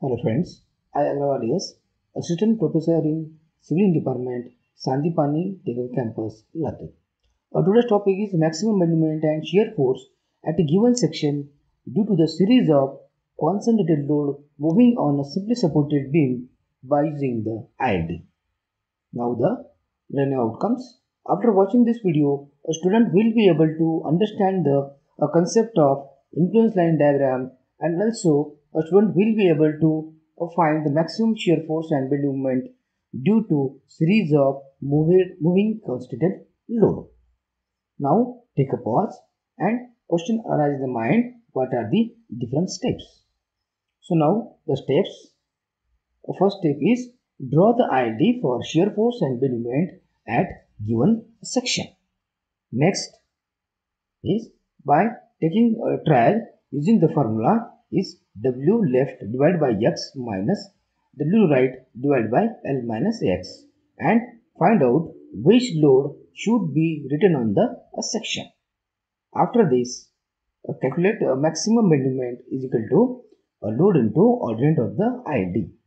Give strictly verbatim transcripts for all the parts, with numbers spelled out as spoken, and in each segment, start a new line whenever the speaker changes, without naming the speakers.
Hello friends, I am Alias, Assistant Professor in Civil Department, Sandipani Technical Campus, Latur. Uh, today's topic is maximum moment and shear force at a given section due to the series of concentrated load moving on a simply supported beam by using the I L D. Now the learning outcomes. After watching this video, a student will be able to understand the uh, concept of influence line diagram, and also a student will be able to uh, find the maximum shear force and bend moment due to series of moving, moving concentrated load. Now take a pause and question arises in the mind, what are the different steps? So now the steps. The first step is draw the I L D for shear force and bend moment at given section. Next is by taking a trial using the formula is W left divided by X minus W right divided by L minus X, and find out which load should be written on the uh, section. After this, uh, calculate a maximum bend moment is equal to a load into ordinate of the I L D.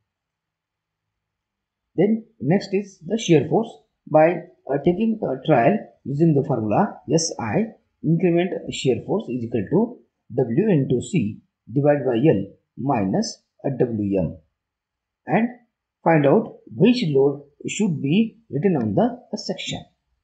Then next is the shear force by uh, taking a trial using the formula S I increment shear force is equal to W into C divided by L minus a W M, and find out which load should be written on the uh, section.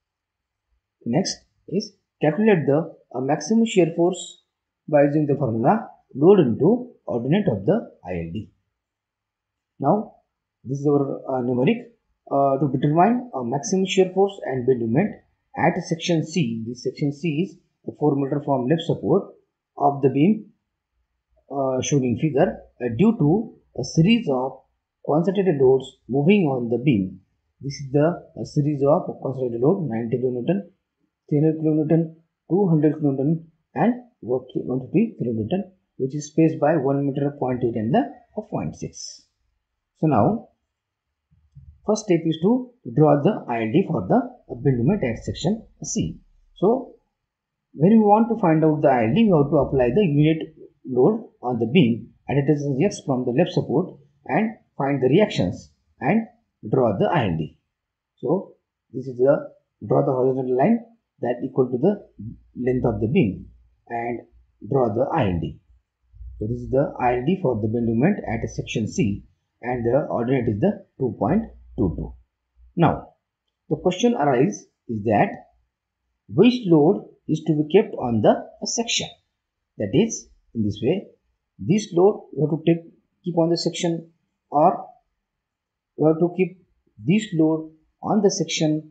Next is calculate the uh, maximum shear force by using the formula load into ordinate of the I L D. Now this is our uh, numeric uh, to determine a maximum shear force and bend moment at section C. This section C is the four meter from left support of the beam uh, shown in figure uh, due to a series of concentrated loads moving on the beam. This is the uh, series of concentrated load ninety kilonewton, three hundred kilonewton, two hundred kilonewton and one hundred fifty kilonewton, which is spaced by one meter, zero point eight and the zero point six. So now first step is to draw the I L D for the bend moment at section C. So when we want to find out the I L D, we have to apply the unit load on the beam at a distance X from the left support and find the reactions and draw the I L D. So this is the draw the horizontal line that equal to the length of the beam and draw the I L D. So this is the I L D for the bend moment at a section C, and the ordinate is the two point two two. Now the question arises is that which load is to be kept on the section. That is, in this way, this load you have to take keep on the section, or you have to keep this load on the section,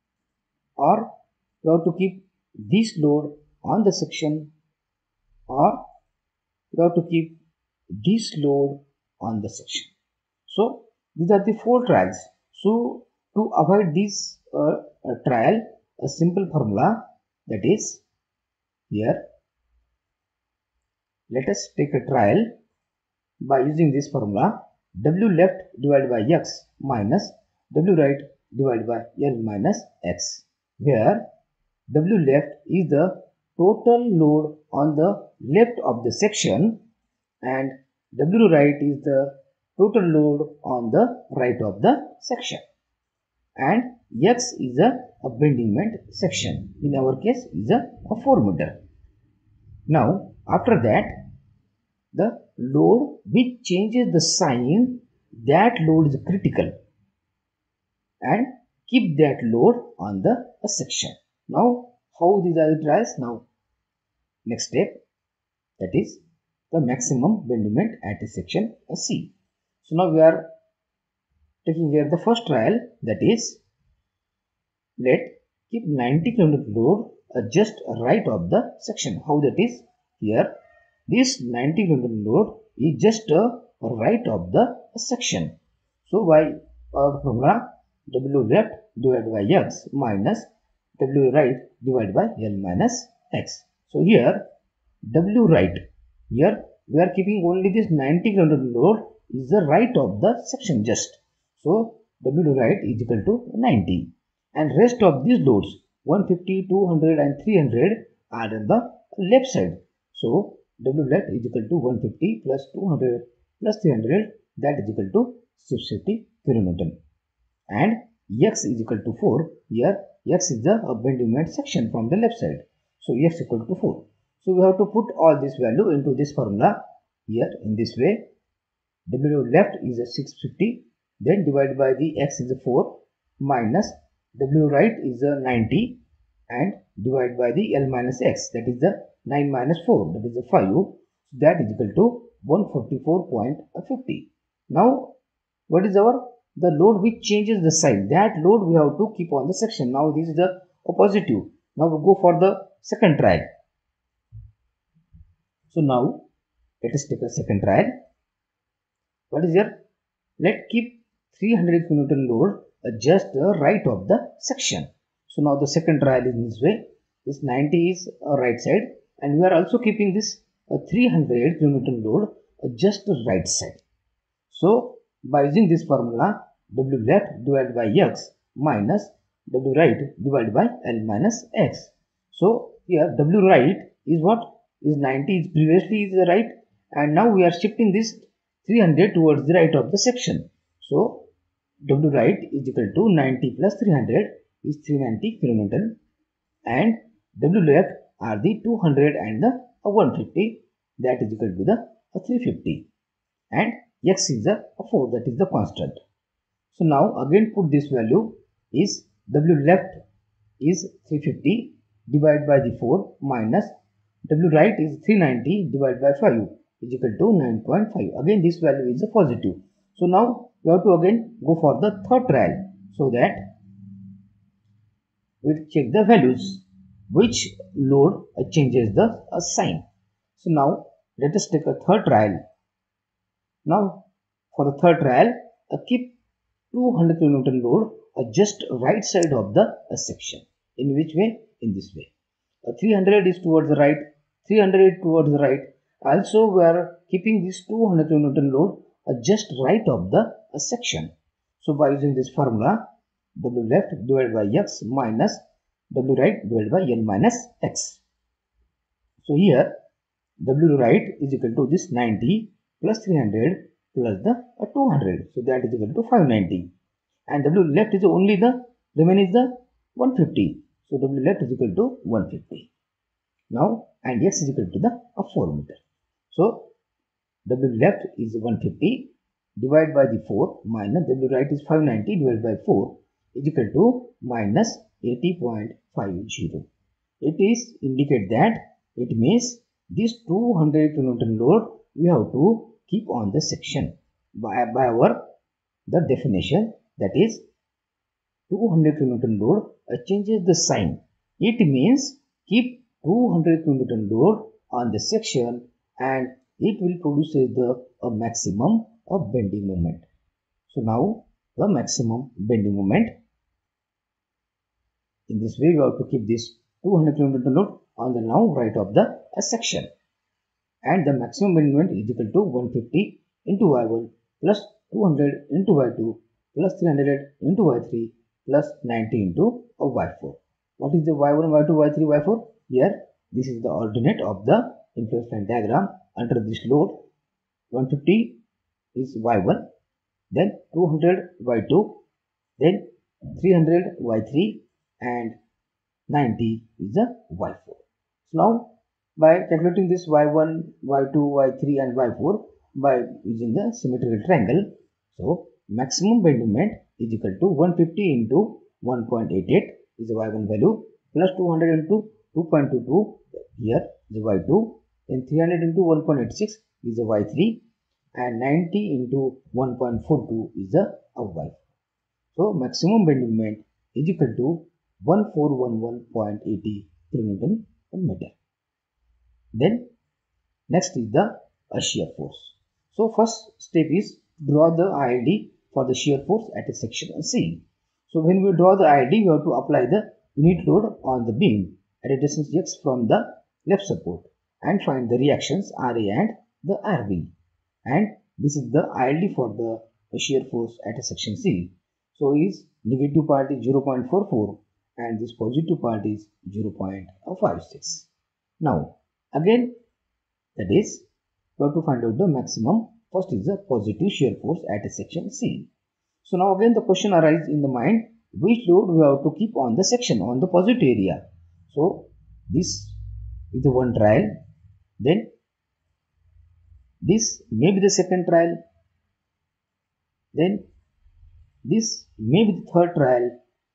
or you have to keep this load on the section, or you have to keep this load on the section. So these are the four trials. So to avoid this uh, trial, a simple formula, that is, here let us take a trial by using this formula W left divided by X minus W right divided by L minus X, where W left is the total load on the left of the section and W right is the total load on the right of the section, and X is a, a bending moment section, in our case is a, a four meter. Now after that, the load which changes the sign, that load is critical, and keep that load on the a section. Now how these are the trials? Now next step, that is the maximum bend moment at a section C. So now we are taking here the first trial, that is, let keep ninety kilonewton load uh, just right of the section. How that is? Here this ninety kilonewton load is just uh, right of the section. So by our formula W left divided by X minus W right divided by L minus X. So here W right, here we are keeping only this ninety kilonewton load is the right of the section just. So W right is equal to ninety, and rest of these loads one fifty, two hundred and three hundred are on the left side. So W left is equal to one fifty plus two hundred plus three hundred that is equal to six hundred fifty kilonewton. And x is equal to four. Here x is the bending moment section from the left side. So x equal to four. So we have to put all this value into this formula here in this way. W left is a six hundred fifty, then divided by the x is a four minus W right is a ninety and divided by the L minus x, that is the nine minus four, that is the five. So that is equal to one hundred forty-four point five zero. Now what is our the load which changes the sign? That load we have to keep on the section. Now this is the positive. Now we go for the second trial. So now let us take a second trial. What is here? Let keep three hundred kilonewton load uh, just uh, right of the section. So now the second trial is in this way. This ninety is uh, right side, and we are also keeping this uh, three hundred kilonewton load uh, just right side. So by using this formula, W left divided by x minus W right divided by L minus x. So here W right is what? Is ninety, is previously is the right, and now we are shifting this three hundred towards the right of the section. So W right is equal to ninety plus three hundred is three hundred ninety kilonewton, and W left are the two hundred and the one hundred fifty, that is equal to the three hundred fifty, and x is the four, that is the constant. So now again put this value is W left is three hundred fifty divided by the four minus W right is three hundred ninety divided by five is equal to nine point five. Again this value is a positive. So now we have to again go for the third trial, so that we will check the values which load changes the uh, sign. So now let us take a third trial. Now for the third trial, uh, keep two hundred kilonewton load uh, just right side of the uh, section. In which way? In this way. Uh, three hundred is towards the right, three hundred towards the right. Also we are keeping this two hundred kilonewton load uh, just right of the uh, section. So by using this formula, W left divided by x minus W right divided by L minus x. So here W right is equal to this ninety plus three hundred plus the uh, two hundred. So that is equal to five hundred ninety. And W left is only the remaining is the one hundred fifty. So W left is equal to one hundred fifty. Now and x is equal to the uh, four meter. So W left is one hundred fifty divided by the four minus W right is five hundred ninety divided by four is equal to minus eighty point five zero. It is indicate that it means this two hundred kilonewton load we have to keep on the section by, by our the definition, that is two hundred kilonewton load uh, changes the sign. It means keep two hundred kilonewton load on the section and it will produce the a maximum of bending moment. So now the maximum bending moment. In this way we have to keep this two hundred kilonewton load on the now right of the uh, section, and the maximum bending moment is equal to one hundred fifty into y one plus two hundred into y two plus three hundred into y three plus ninety into y four. What is the y one, y two, y three, y four? Here this is the ordinate of the influence line diagram. Under this load, one hundred fifty is y one, then two hundred y two, then three hundred y three, and ninety is the y four. So now by calculating this y one, y two, y three and y four by using the symmetrical triangle, so maximum bending moment is equal to one hundred fifty into one point eight eight is the y one value plus two hundred into two point two two, here is the y two, then three hundred into one point eight six is the y three, and ninety into one point four two is the y four. So maximum bending moment is equal to one four one one point eight zero kilonewton per meter. Then next is the uh, shear force. So first step is draw the I L D for the shear force at a section C. So when we draw the I L D, we have to apply the unit load on the beam at a distance x from the left support and find the reactions R A and the R B. And this is the I L D for the shear force at a section C. So is negative part is zero point four four and this positive part is zero point five six. Now again, that is we have to find out the maximum First is the positive shear force at section C. So now again the question arises in the mind, which load we have to keep on the section, on the positive area. So this is the one trial, then this may be the second trial, then this may be the third trial,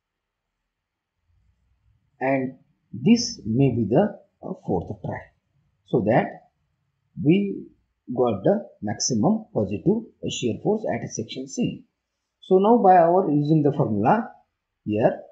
and this may be the uh, fourth trial. So that we got the maximum positive shear force at section C. So now by our using the formula here,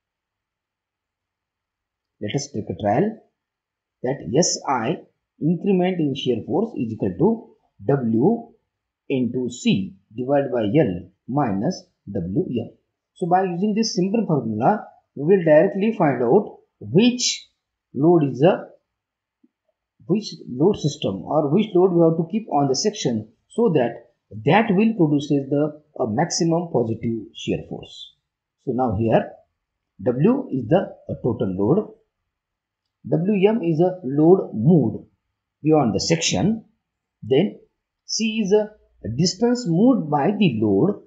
let us take a trial that S I increment in shear force is equal to W into C divided by L minus W M. So by using this simple formula, we will directly find out which load is a which load system or which load we have to keep on the section, so that that will produce the a maximum positive shear force. So now here W is the total load, W M is a load moved beyond the section, then C is a distance moved by the load,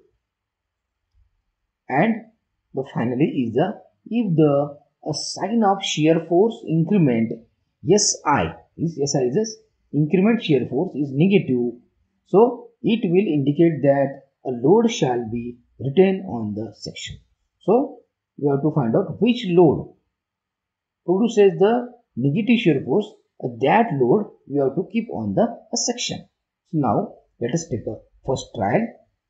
and the finally is the if the a sign of shear force increment S I is S I is increment shear force is negative, so it will indicate that a load shall be retained on the section. So we have to find out which load produces the negative shear force, uh, that load we have to keep on the uh, section. So now let us take a first trial.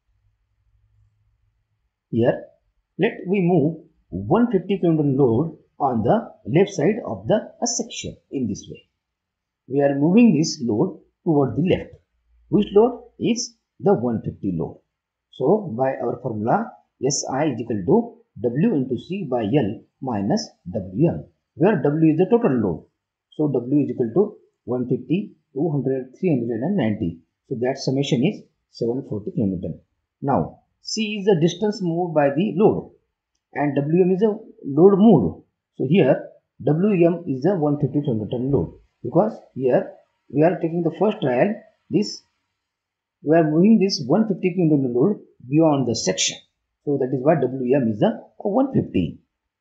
Here let we move one hundred fifty kilonewton load on the left side of the uh, section in this way. We are moving this load toward the left. Which load is the one hundred fifty load? So by our formula, S I is equal to W into C by L minus W M, where W is the total load. So W is equal to one hundred fifty, two hundred, three hundred and ninety. So that summation is seven hundred forty kilonewton. Now C is the distance moved by the load and W M is a load moved. So here W M is a one hundred fifty kilonewton load, because here we are taking the first trial, this we are moving this one hundred fifty kilonewton load beyond the section. So that is why W M is a one hundred fifty.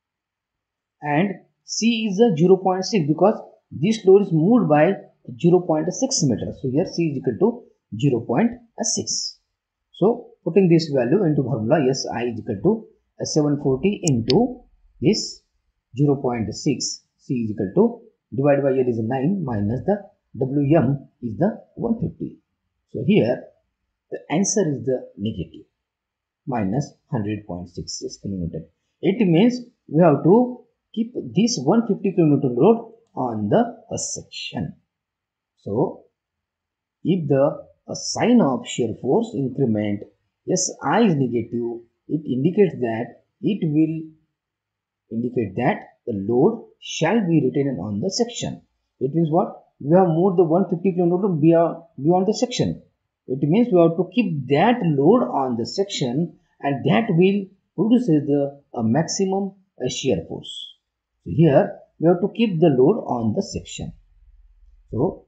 And C is a zero point six, because this load is moved by zero point six meters. So here C is equal to zero point six. So putting this value into formula, S I is equal to seven hundred forty into this zero point six, C is equal to divided by L is nine minus the W M is the one hundred fifty. So here the answer is the negative, minus one hundred point six six kilonewton. It means we have to keep this one hundred fifty kilonewton load on the uh, section. So if the uh, sign of shear force increment S I is negative, it indicates that it will indicate that the load shall be retained on the section. It means what? We have moved the one hundred fifty kilonewton beyond, beyond the section. It means we have to keep that load on the section, and that will produce the uh, maximum uh, shear force. So here we have to keep the load on the section. So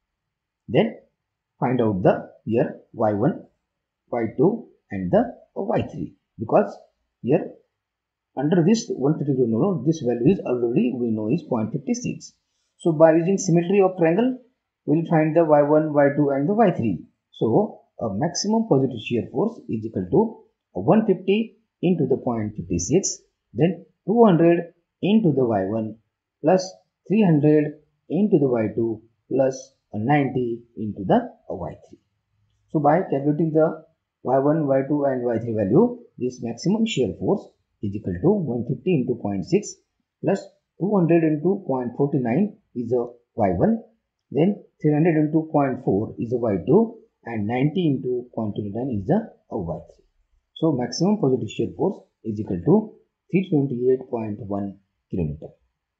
then find out the here Y one, Y two and the Y three, because here under this one hundred fifty kilonewton this value is already we know is zero point five six. So by using symmetry of triangle we will find the Y one, Y two and the Y three. So a maximum positive shear force is equal to one hundred fifty into the zero point five six, then two hundred into the Y one plus three hundred into the Y two plus ninety into the Y three. So by calculating the Y one, Y two and Y three value, this maximum shear force is equal to one hundred fifty into zero point six plus two hundred into zero point four nine is a Y one, then three hundred into zero point four is a Y two and ninety into zero point two nine is a, a Y three. So maximum positive shear force is equal to three hundred twenty-eight point one kilonewton.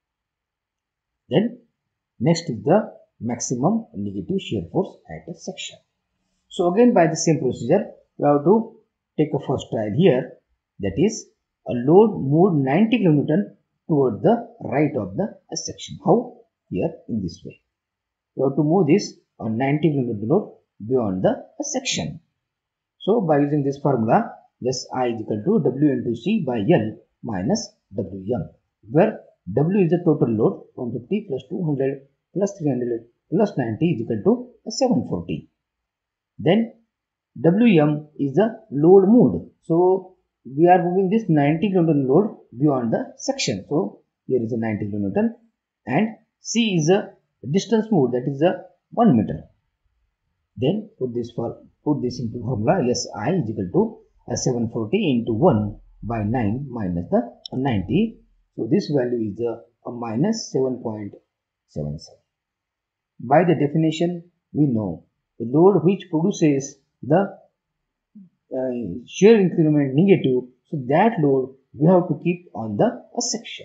Then next is the maximum negative shear force at a section. So again by the same procedure we have to take a first trial here, that is a load moved ninety kilonewton toward the right of the section. How? Here in this way. We have to move this on ninety kilonewton load beyond the section. So by using this formula, S I is equal to W into C by L minus W M, where W is the total load, one hundred fifty plus two hundred plus three hundred plus ninety is equal to seven hundred forty. Then W M is the load moved. So we are moving this ninety kilonewton load beyond the section. So here is a ninety kilonewton, and C is a distance moved, that is a one meter. Then put this for put this into formula. S I is equal to uh, seven hundred forty into one by nine minus the uh, ninety. So this value is uh, a minus seven point seven seven. By the definition, we know the load which produces the uh, shear increment negative, so that load we have to keep on the uh, section.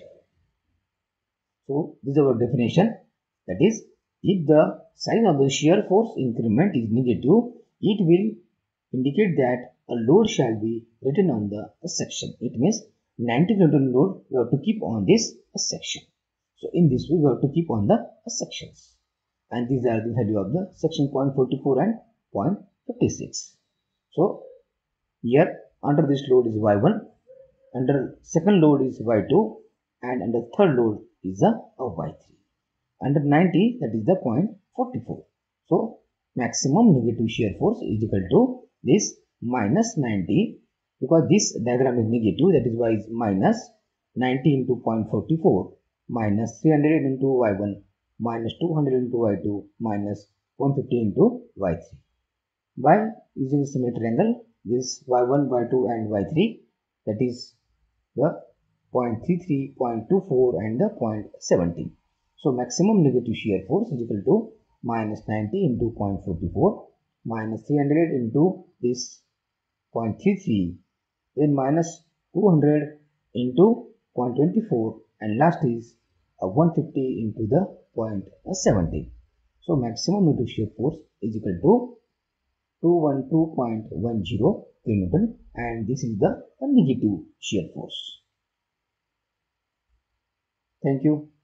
So this is our definition. That is, if the sign of the shear force increment is negative, it will indicate that a load shall be written on the uh, section. It means ninety kilonewton load we have to keep on this uh, section. So in this way we have to keep on the uh, sections. And these are the value of the section zero point four four and zero point five six. So here under this load is Y one, under second load is Y two, and under third load is a, a Y three. Under ninety, that is the zero point four four. So maximum negative shear force is equal to this minus ninety, because this diagram is negative, that is why is minus ninety into zero point four four minus three hundred into Y one minus two hundred into Y two minus one hundred fifty into Y three. By using symmetry angle, this Y one, Y two and Y three, that is the zero point three three, zero point two four and the zero point one seven. So maximum negative shear force is equal to minus ninety into zero point four four minus three hundred into this zero point three three, then minus two hundred into zero point two four, and last is uh, one hundred fifty into the zero point one seven. So maximum negative shear force is equal to two hundred twelve point one zero kilonewton, and this is the negative shear force. Thank you.